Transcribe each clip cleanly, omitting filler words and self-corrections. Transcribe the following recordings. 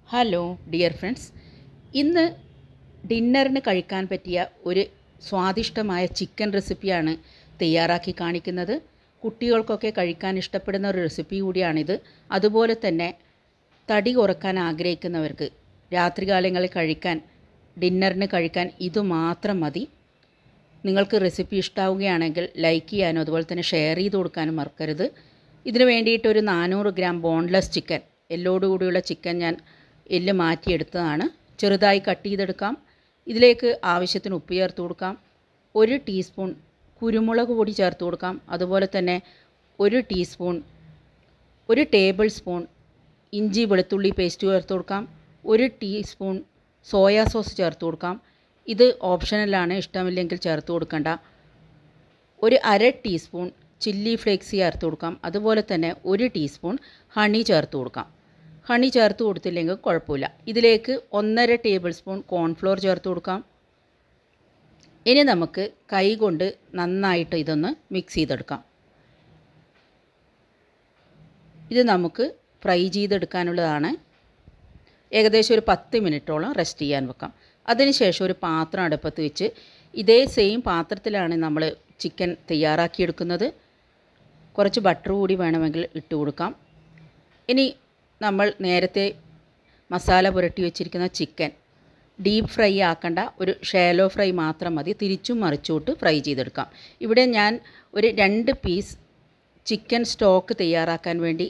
Hello dear friends, ഇന്ന് ഡിന്നറിന് കഴിക്കാൻ പറ്റിയ ഒരു സ്വാദിഷ്ടമായ ചിക്കൻ റെസിപ്പിയാണ് തയ്യാറാക്കി കാണിക്കുന്നത്. കുട്ടികൾക്കൊക്കെ കഴിക്കാൻ ഇഷ്ടപ്പെടുന്ന ഒരു റെസിപ്പി കൂടിയാണിത്. അതുപോലെ തന്നെ തടി കുറക്കാൻ ആഗ്രഹിക്കുന്നവർക്ക് രാത്രികാലങ്ങളിൽ ഡിന്നറിന് കഴിക്കാൻ ഇതുമാത്രം മതി. നിങ്ങൾക്ക് റെസിപ്പി ഇഷ്ടമാവുകയാണെങ്കിൽ ലൈക്ക് ചെയ്യാനും അതുപോലെ തന്നെ ഷെയർ ചെയ്ത് കൊടുക്കാനും മറക്കരുത്. ഇതിന് വേണ്ടിയിട്ടൊരു 400 ഗ്രാം ബോൺലെസ് ചിക്കൻ, എല്ലോടുകൂടിയുള്ള ചിക്കൻ ഞാൻ എല്ല് മാറ്റിയെടുത്തതാണ്. ചെറുതായി കട്ട് ചെയ്തെടുക്കാം. ഇതിലേക്ക് ആവശ്യത്തിന് ഉപ്പ് ചേർത്ത് കൊടുക്കാം. 1 ടീസ്പൂൺ കുരുമുളക് പൊടി ചേർത്ത് കൊടുക്കാം. അതുപോലെ തന്നെ 1 ടേബിൾ സ്പൂൺ ഇഞ്ചി വെളുത്തുള്ളി പേസ്റ്റ് ചേർത്ത് കൊടുക്കാം. 1 ടീസ്പൂൺ സോയാ സോസ് ചേർത്ത് കൊടുക്കാം. ഇത് ഓപ്ഷണലാണ്, ഇഷ്ടമില്ലെങ്കിൽ ചേർത്ത് കൊടുക്കണ്ട. 1/2 ടീസ്പൂൺ ചില്ലി ഫ്ലേക്സ് ചേർത്ത് കൊടുക്കാം. അതുപോലെ തന്നെ 1 ടീസ്പൂൺ ഹണി ചേർത്ത് കൊടുക്കാം. ഹണി ചേർത്ത് കൊടുത്തില്ലെങ്കിൽ കുഴപ്പമില്ല. ഇതിലേക്ക് 1.5 ടേബിൾ സ്പൂൺ കോൺഫ്ലോർ ചേർത്ത് കൊടുക്കാം. ഇനി നമുക്ക് കൈ കൊണ്ട് നന്നായിട്ട് ഇതൊന്ന് മിക്സ് ചെയ്തെടുക്കാം. ഇത് നമുക്ക് ഫ്രൈ ചെയ്തെടുക്കാനുള്ളതാണ്. ഏകദേശം ഒരു 10 മിനിറ്റോളം റെസ്റ്റ് ചെയ്യാൻ വെക്കാം. അതിനുശേഷം ഒരു പാത്രം അടുപ്പത്ത് വെച്ച് ഇതേ സെയിം പാത്രത്തിലാണ് നമ്മൾ ചിക്കൻ തയ്യാറാക്കിയെടുക്കുന്നത്. കുറച്ച് ബട്ടർ കൂടി വേണമെങ്കിൽ ഇട്ട് കൊടുക്കാം. ഇനി നമ്മൾ നേരത്തെ മസാല പുരട്ടി വെച്ചിരിക്കുന്ന ചിക്കൻ ഡീപ്പ് ഫ്രൈ ആക്കേണ്ട, ഒരു ഷാലോ ഫ്രൈ മാത്രം മതി. തിരിച്ചും മറിച്ചോട്ട് ഫ്രൈ ചെയ്തെടുക്കാം. ഇവിടെ ഞാൻ ഒരു 2 പീസ് ചിക്കൻ സ്റ്റോക്ക് തയ്യാറാക്കാൻ വേണ്ടി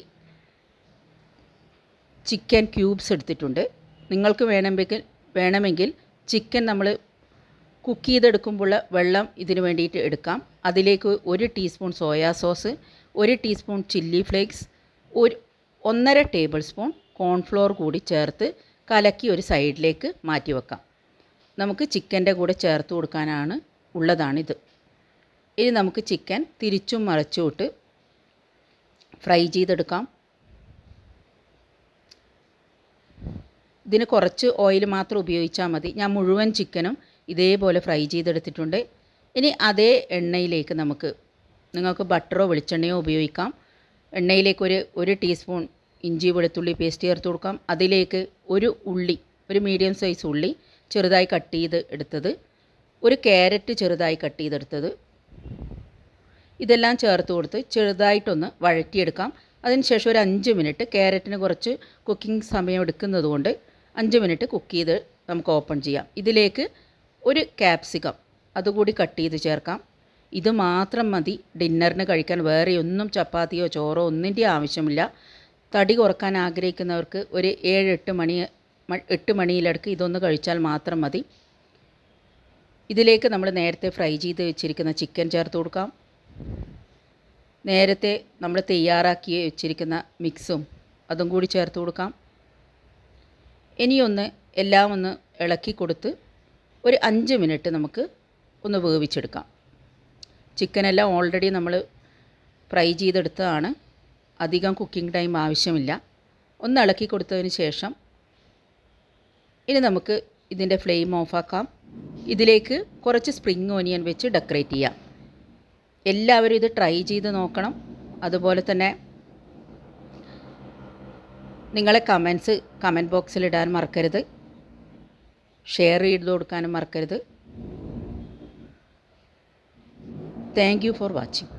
ചിക്കൻ ക്യൂബ്സ് എടുത്തിട്ടുണ്ട്. നിങ്ങൾക്ക് വേണമെങ്കിൽ ചിക്കൻ നമ്മൾ കുക്ക് ചെയ്തെടുക്കുമ്പോൾ വെള്ളം ഇതിന് വേണ്ടിയിട്ട് എടുക്കാം. അതിലേക്ക് 1 teaspoon soya sauce, 1 teaspoon chilli flakes, 1.5 tablespoon cornflour കൂടി ചേർത്ത് കലക്കി ഒരു സൈഡിലേക്ക് മാറ്റി വെക്കാം. നമുക്ക് ചിക്കൻ്റെ കൂടെ ചേർത്ത് കൊടുക്കാനാണ് ഉള്ളതാണിത്. ഇനി നമുക്ക് ചിക്കൻ തിരിച്ചും മറിച്ചുവിട്ട് ഫ്രൈ ചെയ്തെടുക്കാം. ഇതിന് കുറച്ച് ഓയിൽ മാത്രം ഉപയോഗിച്ചാൽ മതി. ഞാൻ മുഴുവൻ ചിക്കനും ഇതേപോലെ ഫ്രൈ ചെയ്തെടുത്തിട്ടുണ്ട്. ഇനി അതേ എണ്ണയിലേക്ക് നിങ്ങൾക്ക് ബട്ടറോ വെളിച്ചെണ്ണയോ ഉപയോഗിക്കാം. എണ്ണയിലേക്ക് ഒരു ടീസ്പൂൺ ഇഞ്ചി വെളുത്തുള്ളി പേസ്റ്റ് ചേർത്ത് കൊടുക്കാം. അതിലേക്ക് ഒരു മീഡിയം സൈസ് ഉള്ളി ചെറുതായി കട്ട് ചെയ്ത് എടുത്തത്, 1 ക്യാരറ്റ് ചെറുതായി കട്ട് ചെയ്തെടുത്തത്, ഇതെല്ലാം ചേർത്ത് കൊടുത്ത് ചെറുതായിട്ടൊന്ന് വഴറ്റിയെടുക്കാം. അതിനുശേഷം ഒരു 5 മിനിറ്റ്, ക്യാരറ്റിന് കുറച്ച് കുക്കിംഗ് സമയം എടുക്കുന്നത് കൊണ്ട് 5 മിനിറ്റ് കുക്ക് ചെയ്ത് നമുക്ക് ഓപ്പൺ ചെയ്യാം. ഇതിലേക്ക് 1 ക്യാപ്സിക്കം അതുകൂടി കട്ട് ചെയ്ത് ചേർക്കാം. ഇത് മാത്രം മതി ഡിന്നറിന് കഴിക്കാൻ. വേറെ ഒന്നും ചപ്പാത്തിയോ ചോറോ ഒന്നിൻ്റെ ആവശ്യമില്ല. തടി കുറക്കാൻ ആഗ്രഹിക്കുന്നവർക്ക് ഒരു 8 മണിയിലടുക്ക് ഇതൊന്ന് കഴിച്ചാൽ മാത്രം മതി. ഇതിലേക്ക് നമ്മൾ നേരത്തെ ഫ്രൈ ചെയ്ത് വെച്ചിരിക്കുന്ന ചിക്കൻ ചേർത്ത് കൊടുക്കാം. നേരത്തെ നമ്മൾ തയ്യാറാക്കി വെച്ചിരിക്കുന്ന മിക്സും അതും കൂടി ചേർത്ത് കൊടുക്കാം. എല്ലാം ഒന്ന് ഇളക്കി കൊടുത്ത് ഒരു 5 മിനിറ്റ് നമുക്ക് ഒന്ന് വേവിച്ചെടുക്കാം. ചിക്കനെല്ലാം ഓൾറെഡി നമ്മൾ ഫ്രൈ ചെയ്തെടുത്തതാണ്. അധികം കുക്കിംഗ് ടൈം ആവശ്യമില്ല. ഒന്ന് ഇളക്കി കൊടുത്തതിന് ശേഷം ഇനി നമുക്ക് ഇതിൻ്റെ ഫ്ലെയിം ഓഫാക്കാം. ഇതിലേക്ക് കുറച്ച് സ്പ്രിംഗ് ഓനിയൻ വെച്ച് ഡെക്കറേറ്റ് ചെയ്യാം. എല്ലാവരും ഇത് ട്രൈ ചെയ്ത് നോക്കണം. അതുപോലെ തന്നെ നിങ്ങളെ കമൻറ്റ് ബോക്സിൽ ഇടാൻ മറക്കരുത്. ഷെയർ ചെയ്ത് കൊടുക്കാനും മറക്കരുത്. Thank you for watching.